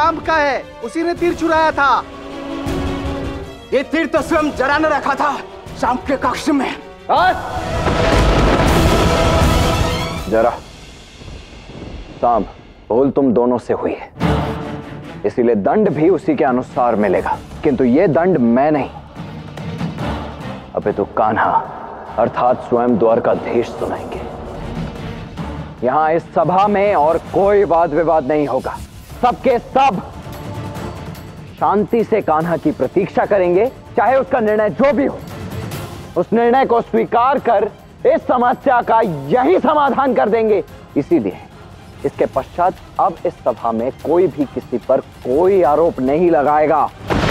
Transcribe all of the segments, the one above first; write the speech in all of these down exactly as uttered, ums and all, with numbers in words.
सांप का है, उसी ने तीर चुराया था। ये तीर तो स्वयं जरा ने रखा था सांप के कक्ष में। जरा, सांप भूल तुम दोनों से हुई है, इसीलिए दंड भी उसी के अनुसार मिलेगा, किंतु ये दंड मैं नहीं, अपितु कान्हा अर्थात स्वयं द्वारकाधीश सुनाएंगे। यहां इस सभा में और कोई वाद विवाद नहीं होगा। सबके सब शांति से कान्हा की प्रतीक्षा करेंगे, चाहे उसका निर्णय जो भी हो। उस निर्णय को स्वीकार कर इस समस्या का यही समाधान कर देंगे। इसीलिए इसके पश्चात अब इस सभा में कोई भी किसी पर कोई आरोप नहीं लगाएगा।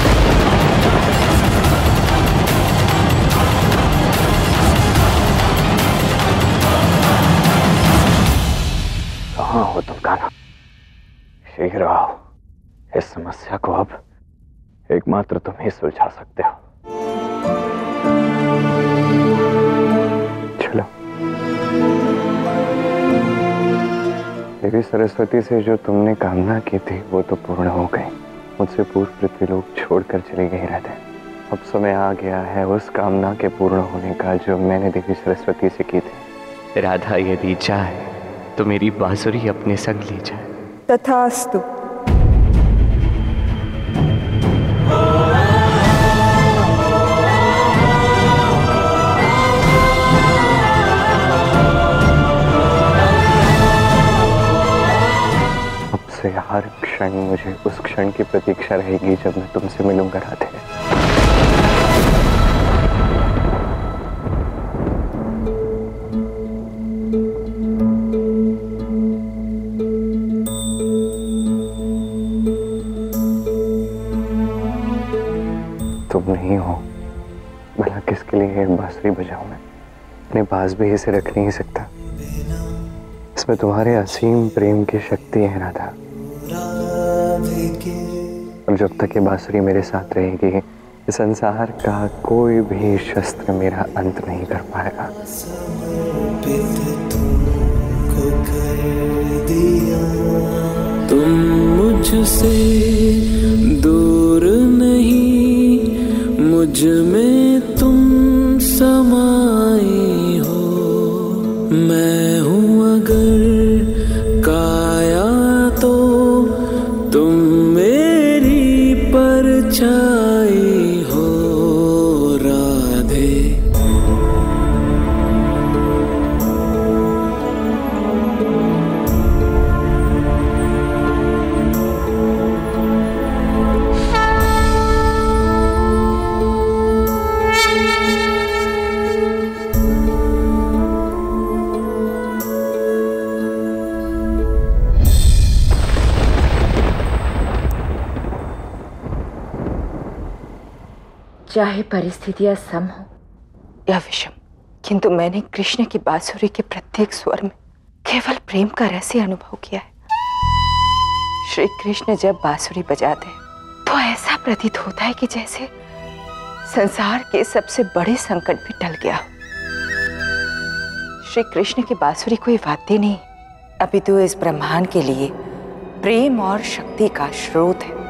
कहां हो तुम कान्हा? शीघ्र आओ, इस समस्या को अब एकमात्र तुम ही सुलझा सकते हो। चलो। देवी सरस्वती से जो तुमने कामना की थी वो तो पूर्ण हो गई। मुझसे पूर्व पृथ्वीलोक छोड़कर चले गए रहते। अब समय आ गया है उस कामना के पूर्ण होने का जो मैंने देवी सरस्वती से की थी। राधा यदि चाहे तो मेरी बांसुरी अपने संग ले जाए। तथास्तु। अब से हर क्षण मुझे उस क्षण की प्रतीक्षा रहेगी जब मैं तुमसे मिलूंगा राधे। तुम नहीं हो, भला किसके लिए बांसुरी बजाऊं मैं? अपने पास भी इसे रख नहीं सकता। इसमें तुम्हारे असीम प्रेम की शक्ति है राधा। और जब तक ये बांसुरी मेरे साथ रहेगी, इस संसार का कोई भी शस्त्र मेरा अंत नहीं कर पाएगा। तुम मुझसे दूर नहीं, मुझ में तुम समाए हो। मैं हूँ अगर काया तो तुम मेरी परछाई हो राधे। चाहे परिस्थितियां सम हो या विषम, किंतु मैंने कृष्ण की बांसुरी के प्रत्येक स्वर में केवल प्रेम का रहस्य अनुभव किया है। श्री कृष्ण जब बांसुरी बजाते हैं तो ऐसा प्रतीत होता है कि जैसे संसार के सबसे बड़े संकट भी टल गया हो। श्री कृष्ण की बांसुरी कोई वाद्य नहीं, अपितु इस ब्रह्मांड के लिए प्रेम और शक्ति का स्रोत है।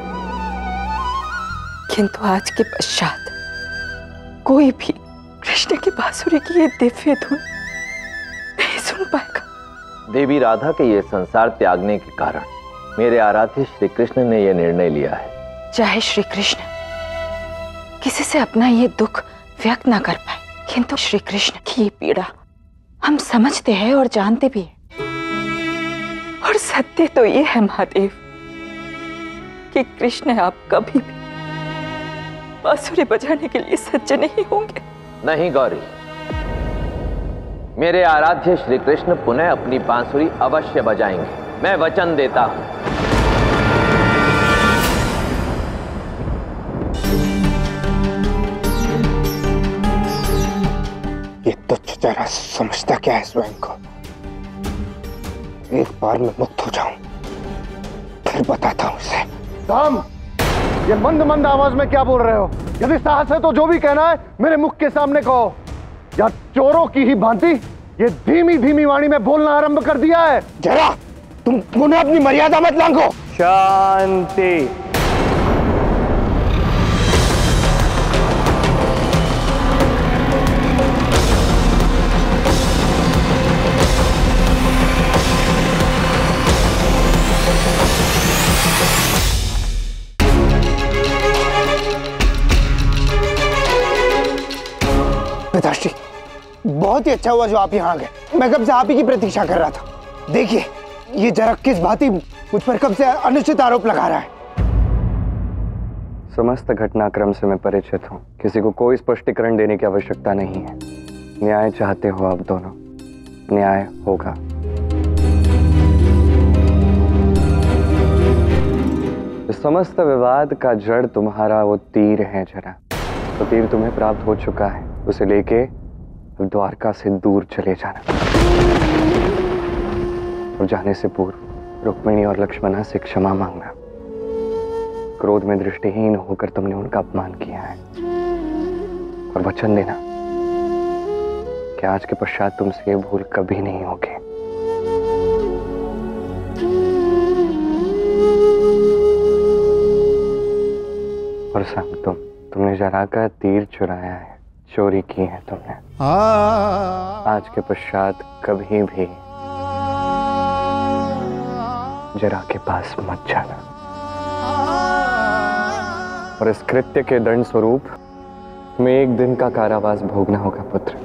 किंतु आज के पश्चात कोई भी कृष्ण की बांसुरी की ये दिव्य धुन नहीं सुन पाएगा। देवी राधा के ये संसार त्यागने के कारण मेरे आराध्य श्री कृष्ण ने यह निर्णय लिया है। चाहे श्री कृष्ण किसी से अपना ये दुख व्यक्त ना कर पाए, किंतु श्री कृष्ण की ये पीड़ा हम समझते हैं और जानते भी हैं। और सत्य तो ये है महादेव कि कृष्ण आप कभी भी बांसुरी बजाने के लिए सज्ज नहीं होंगे। नहीं गौरी, मेरे आराध्य श्री कृष्ण पुनः अपनी बांसुरी अवश्य बजाएंगे, मैं वचन देता हूं। ये तुच्छ जरा समझता क्या है स्वयं को? एक बार मैं मुक्त हो जाऊं फिर बताता हूं इसे। दाम, ये मंद मंद आवाज में क्या बोल रहे हो? यदि साहस है तो जो भी कहना है मेरे मुख के सामने कहो। या चोरों की ही भांति ये धीमी धीमी वाणी में बोलना आरंभ कर दिया है। जरा तुम पुनः अपनी मर्यादा मत लांघो। शांति। पिताश्री, बहुत ही अच्छा हुआ जो आप यहाँ आ गए। मैं कब से आप ही की प्रतीक्षा कर रहा था। देखिए, ये जरक किस भांति मुझ पर कब से अनुचित आरोप लगा रहा है। समस्त घटनाक्रम से मैं परिचित हूँ। किसी को कोई स्पष्टीकरण देने की आवश्यकता नहीं है। न्याय चाहते हो आप दोनों, न्याय होगा। इस समस्त विवाद का जड़ तुम्हारा वो तीर है जरा। तो तीर तुम्हें प्राप्त हो चुका है, उसे लेके द्वारका से दूर चले जाना। और जाने से पूर्व रुक्मिणी और लक्ष्मणा से क्षमा मांगना। क्रोध में दृष्टिहीन होकर तुमने उनका अपमान किया है। और वचन देना कि आज के पश्चात तुमसे ये भूल कभी नहीं होगी। और संग तुम तुमने जरा का तीर चुराया है, चोरी की है तुमने। आज के पश्चात कभी भी जरा के पास मत जाना। और इस कृत्य के दंड स्वरूप तुम्हें एक दिन का कारावास भोगना होगा पुत्र।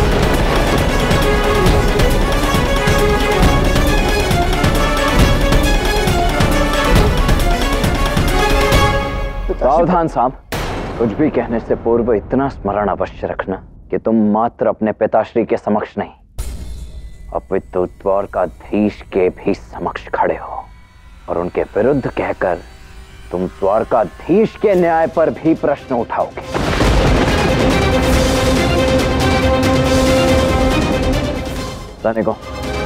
सावधान सांप, कुछ भी कहने से पूर्व इतना स्मरण अवश्य रखना कि तुम मात्र अपने पिताश्री के समक्ष नहीं, अपितु द्वारकाधीश के भी समक्ष खड़े हो और उनके विरुद्ध कहकर तुम द्वारकाधीश के न्याय पर भी प्रश्न उठाओगे। जाने को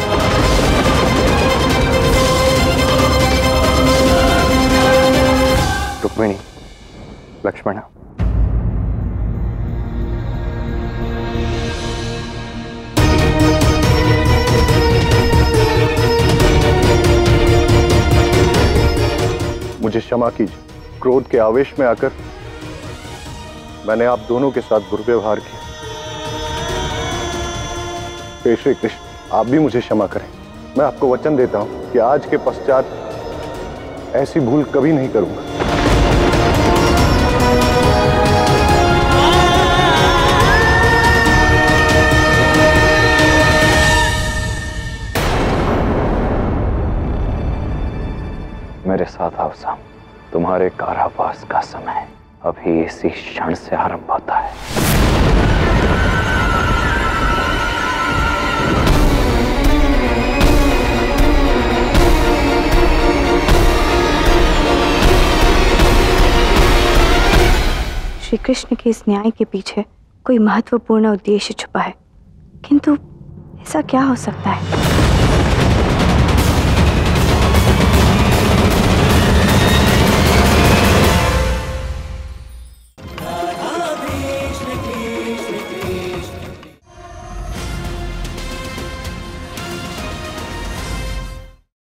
रुक्मिणी, लक्ष्मणा, मुझे क्षमा कीजिए। क्रोध के आवेश में आकर मैंने आप दोनों के साथ दुर्व्यवहार किया। हे श्री कृष्ण, आप भी मुझे क्षमा करें। मैं आपको वचन देता हूं कि आज के पश्चात ऐसी भूल कभी नहीं करूंगा। मेरे साथ आओ साम, तुम्हारे कारावास का समय अभी इसी क्षण से आरंभ होता है। श्री कृष्ण के इस न्याय के पीछे कोई महत्वपूर्ण उद्देश्य छुपा है, किंतु ऐसा क्या हो सकता है?